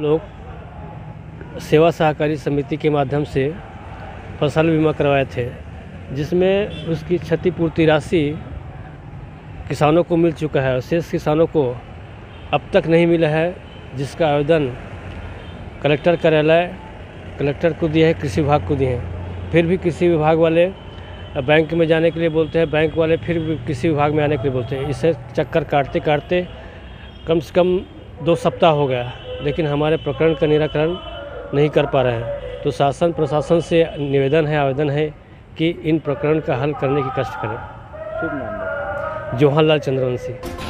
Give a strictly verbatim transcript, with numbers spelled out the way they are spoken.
लोग सेवा सहकारी समिति के माध्यम से फसल बीमा करवाए थे, जिसमें उसकी क्षतिपूर्ति राशि किसानों को मिल चुका है और शेष किसानों को अब तक नहीं मिला है, जिसका आवेदन कलेक्टर कार्यालय कलेक्टर को दिए हैं, कृषि विभाग को दिए हैं। फिर भी कृषि विभाग वाले बैंक में जाने के लिए बोलते हैं, बैंक वाले फिर भी कृषि विभाग में आने के लिए बोलते हैं। इसे चक्कर काटते काटते कम से कम दो सप्ताह हो गया, लेकिन हमारे प्रकरण का निराकरण नहीं कर पा रहे हैं। तो शासन प्रशासन से निवेदन है, आवेदन है कि इन प्रकरण का हल करने की कष्ट करें। शुभ नाम बताएं। जवाहरलाल चंद्रवंशी।